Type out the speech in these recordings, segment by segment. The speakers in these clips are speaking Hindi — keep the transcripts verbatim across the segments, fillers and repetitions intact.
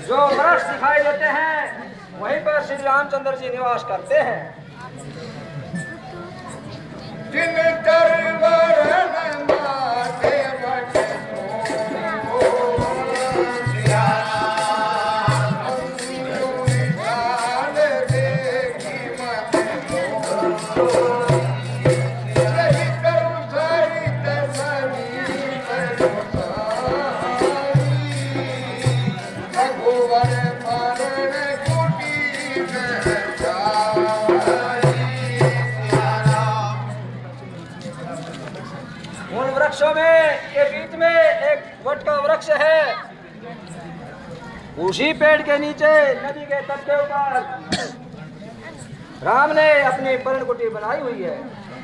जो वृक्ष दिखाई देते हैं वहीं पर श्री रामचंद्र जी निवास करते हैं। उन वृक्षों में के बीच में एक वट का वृक्ष है। उसी पेड़ के नीचे नदी के तट के ऊपर राम ने अपनी पर्णकुटी बनाई हुई है।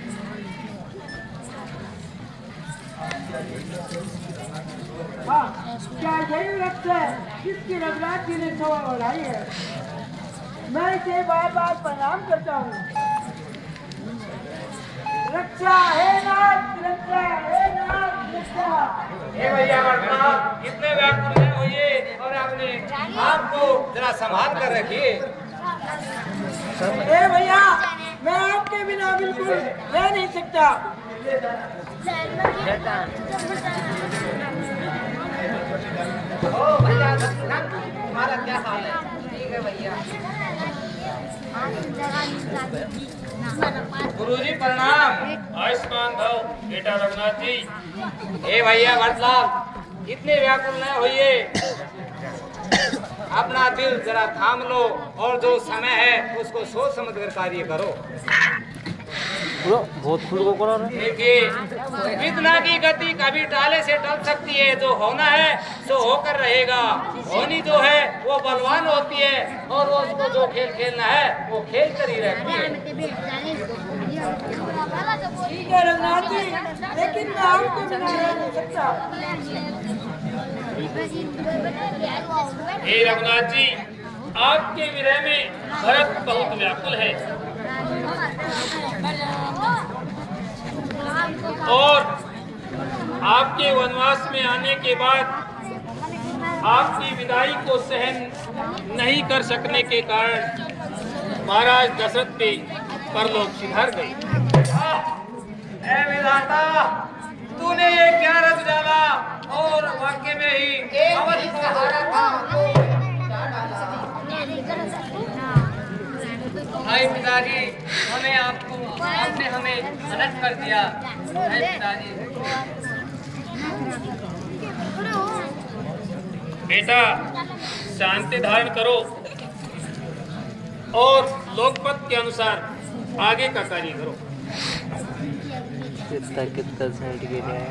हाँ, क्या यही वृक्ष है जिसकी रघुनाथ जी ने शोभा बढ़ाई है? मैं इसे बार बार प्रणाम करता हूँ। रक्षा है नाथ, रक्षा है नाथ, रक्षा। हे भैया वर्तमान इतने व्याकुल न होइए और अपने आपको जरा संभाल कर रखिए। हे भैया, मैं आपके बिना बिल्कुल रह नहीं सकता। ओ भैया तुम्हारा क्या हाल है? ठीक है भैया। गुरुजी प्रणाम। आयुष्मान भव बेटा रघुनाथ जी। हे भैया वर्तलाल इतने व्याकुल न होइए, अपना दिल जरा थाम लो और जो समय है उसको सोच समझ कर कार्य करो। बहुत खुल को करो। देखिए विद्या की गति कभी टाले से टल सकती है, जो होना है सो होकर रहेगा। होनी जो है वो बलवान होती है और वो उसको जो खेल खेलना है वो खेल कर ही रहती है। ठीक है रघुनाथ जी, लेकिन मैं आपके बिना रह नहीं सकता। हे रघुनाथ जी, आपके विरह में भरत बहुत व्याकुल है और आपके वनवास में आने के बाद आपकी विदाई को सहन नहीं कर सकने के कारण महाराज दशरथ भी परलोक सिधार गए। ऐ विधाता, तूने ये क्या रच डाला और वाक्य में ही अवधि सहारा था। भाई पिताजी, हमें आपको आपने हमें अलग कर दिया। भाई पिताजी, बेटा शांति धारण करो और लोकपत के अनुसार आगे का कार्य करो। कितना कितना साइड के लिए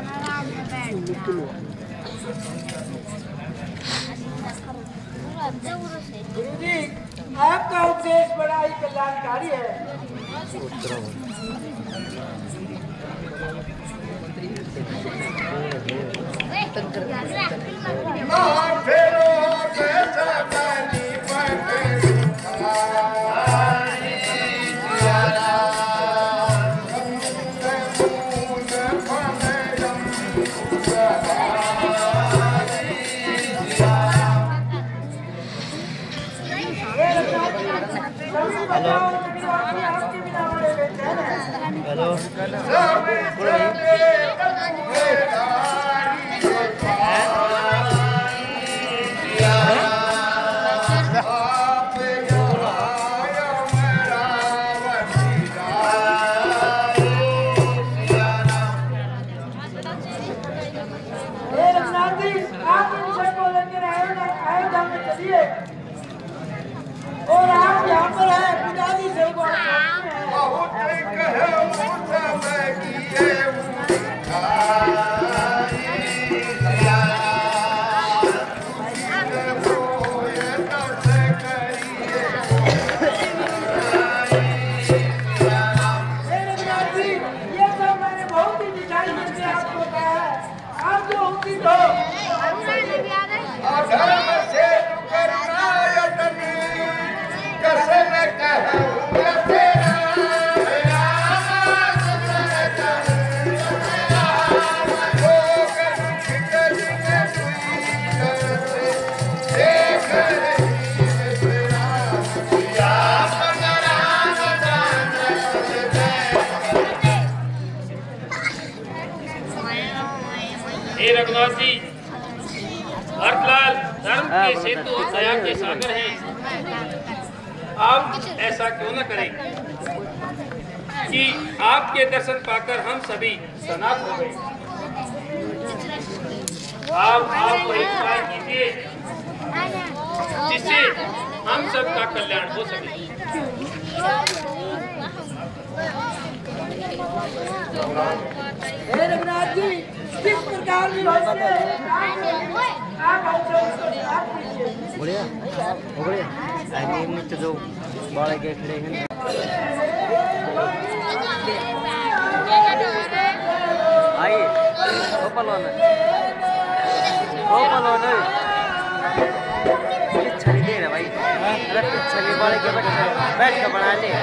गुरुजी, आपका उपदेश बड़ा ही कल्याणकारी है। हेलो रघुनाथ जी, आप इन सबको लेकर अयोध्या में चलिए और आप यहाँ पर है पिताजी से हे रघुनाथ जी, भरतलाल धर्म के सेतु और दया के सागर हैं। आप ऐसा क्यों न करें कि आपके दर्शन पाकर हम सभी सनात हो गए। आप आपको एक उपाय कीजिए जिससे हम सबका कल्याण हो सके। हे रघुनाथ जी, किस प्रकार की होती है आप हमसे उसको बात कीजिए। बढ़िया हो बढ़िया आगे नीचे जो बाले के खड़े हैं आइए ओ पलवान ओ पलवान पीछे नहीं दे रहा भाई। अरे पीछे के बाले के बैठ बैठ के बना ले।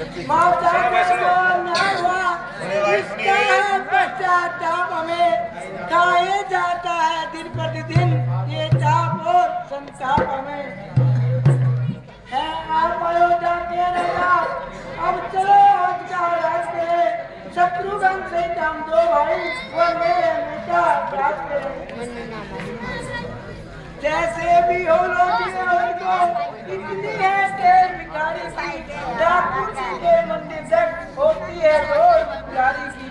माता को न्याय हुआ, इसका पश्चाताप हमें खाए जाता है दिन प्रतिदिन, ये ताप और संताप हमें है। आप अयोध्या के राजा, अब चलो अयोध्या राज करे, शत्रुघ्न से हम दो भाई और मेरे बेटा राज करे। जैसे भी हो लोटी उनको इतनी है तेज भिखारी की, ठाकुर जी के मंदिर तक होती है रोज पुजारी की।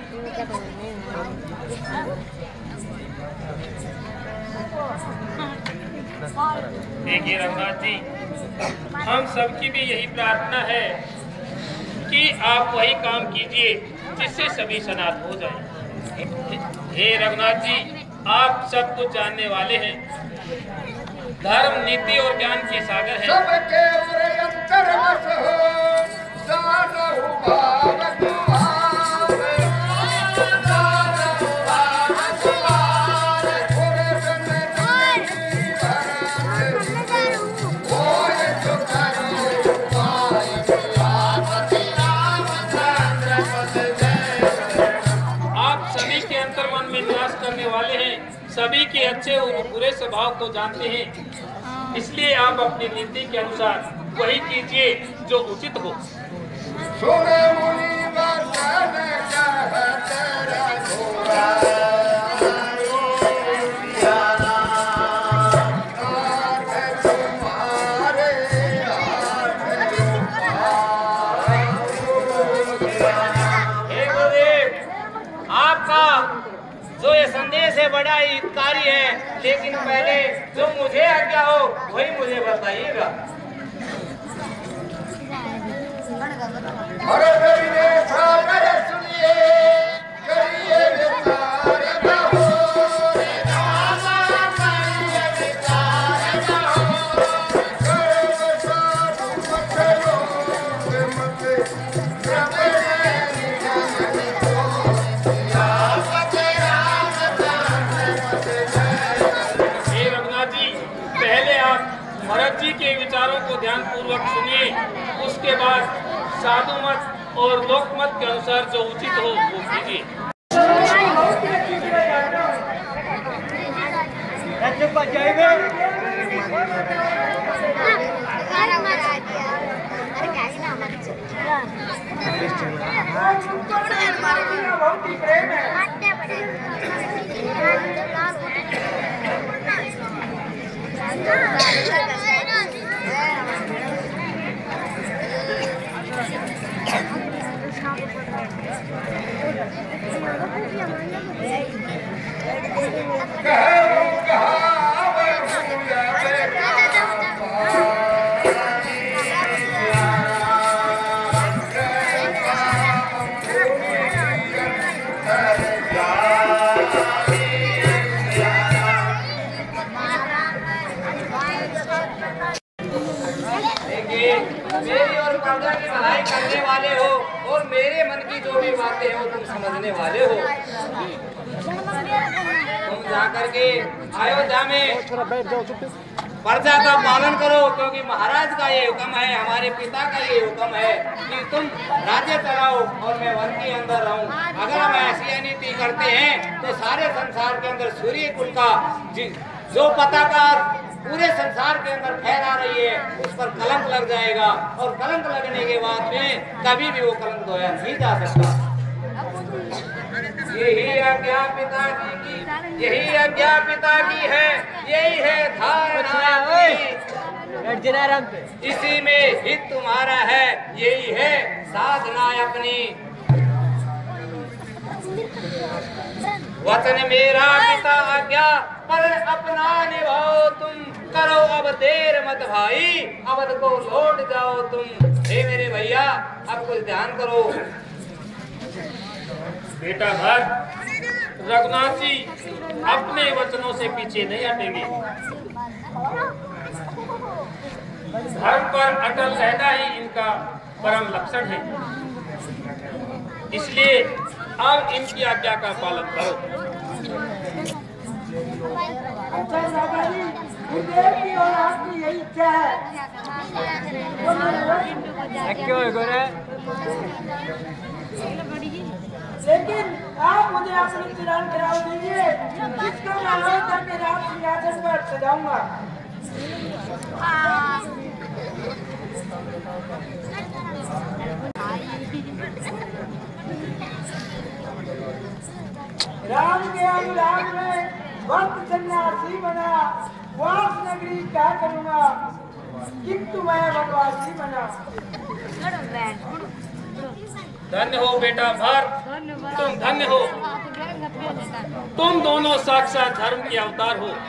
देखिए रघुनाथ जी, हम सबकी भी यही प्रार्थना है कि आप वही काम कीजिए जिससे सभी सनात हो जाए। हे रघुनाथ जी, आप सब कुछ जानने वाले हैं, धर्म नीति और ज्ञान के सागर हैं। सबके अंतर बस हो, जानहु भाव तुम्हारे, जानहु भाव तुम्हारे, थोड़े दिन जिंदगी भर होए सुखरी तुम्हारी, रामति रामचंद्र पद जय। आप सभी के अंतर मन में निवास करने वाले हैं, सभी के अच्छे और बुरे स्वभाव को जानते हैं, इसलिए आप अपनी नीति के अनुसार वही कीजिए जो उचित हो। सुने मुनि वचन कहत रघुरा, नाथ तुम्हारे आठ हे गुरुदेव, आपका जो ये संदेश है बड़ा ही हितकारी है, लेकिन पहले जो मुझे आज्ञा हो वही मुझे बताइएगा। भरत विनय सागर सुनिए, करिए विचार कहो, रामा करिए विचार कहो, कर्म साधु मत योग मत प्रभु निगम को, रामति रामचंद्र पद जय। हे रघुनाथ जी, पहले आप भरत जी के विचारों को ध्यान पूर्वक सुनिए, उसके बाद साधु मत और लोक मत के अनुसार जो उचित हो वो कीजिए। मेरी और प्रजा की भलाई करने वाले हो और मेरे मन की जो भी बातें हो तुम समझने वाले हो। तुम जाकर के अयोध्या में प्रजा का पालन करो, क्योंकि महाराज का ये हुक्म है, हमारे पिता का ये हुक्म है कि तुम राज्य चलाओ और मैं वन के अंदर रहूं। अगर हम ऐसी नीति करते हैं तो सारे संसार के अंदर सूर्य कुल का जो पताका पूरे संसार के अंदर फैला रही है उस पर कलंक लग जाएगा, और कलंक लगने के बाद में कभी भी वो कलंक धोया नहीं जा सकता। यही आज्ञा पिता की की यही आज्ञा पिता की है, यही है धारणा की, इसी में हित तुम्हारा है, यही है साधना अपनी। वचन मेरा पिता आज्ञा पर अपना निभाओ तुम, करो अब देर मत भाई, अवध को लौट जाओ तुम। हे मेरे भैया, अब कुछ ध्यान करो। बेटा भरत, रघुनाथ जी अपने वचनों से पीछे नहीं हटेंगे। धर्म पर अटल रहना ही इनका परम लक्षण है, इसलिए अब इनकी आज्ञा का पालन करो। अच्छा दादाजी, गुरुदेव की और आपकी यही इच्छा है। क्यों है गोरे? लेकिन आप मुझे अपनी तिरान कराओ दीजिए, जिसको मैं अयोध्या के राज सिंहासन पर सजाऊंगा। राम के अनुराग में भक्त सन्यासी बना, वास नगरी क्या करूंगा, किंतु मैं वनवासी बना। धन्य हो बेटा भरत, तुम धन्य हो। तुम दोनों साक्षात धर्म के अवतार हो,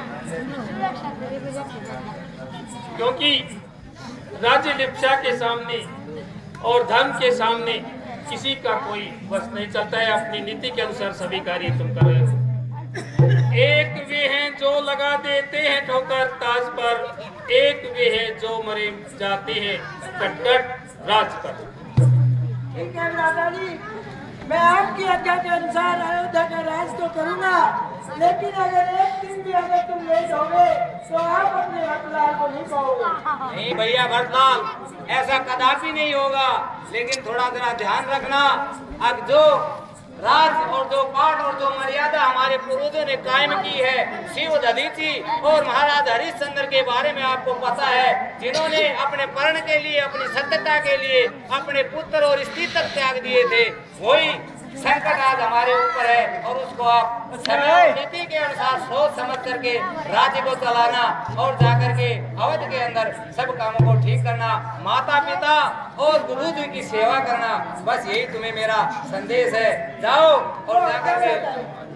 क्योंकि राज्य लिप्सा के सामने और धर्म के सामने किसी का कोई बस नहीं चलता है। अपनी नीति के अनुसार सभी कार्य तुम कर रहे हो। एक वे हैं जो लगा देते हैं ठोकर ताज पर, एक वे हैं जो मरे जाते हैं कटकट राज पर। ठीक है दादाजी, मैं आपकी आज्ञा के अनुसार अयोध्या का राज तो करूंगा, लेकिन अगर एक दिन भी अगर तुम लेट होगे तो आप अपने भरतलाल को नहीं पाओगे। नहीं भैया भरतलाल, ऐसा कदापि नहीं होगा, लेकिन थोड़ा जरा ध्यान रखना। अब जो राज और जो पाठ और जो मर्यादा हमारे पूर्वजों ने कायम की है, शिव दधीचि और महाराज हरिश्चंद्र के बारे में आपको पता है, जिन्होंने अपने पर्ण के लिए, अपनी सत्यता के लिए अपने पुत्र और स्त्री तक त्याग दिए थे, वही संकट आज हमारे ऊपर है। और उसको आप समय और नीति के अनुसार सोच समझ करके राज्य को चलाना और जाकर के अवध के अंदर सब कामों को ठीक करना, माता पिता और गुरु जी की सेवा करना, बस यही तुम्हें मेरा संदेश है। जाओ और जाकर के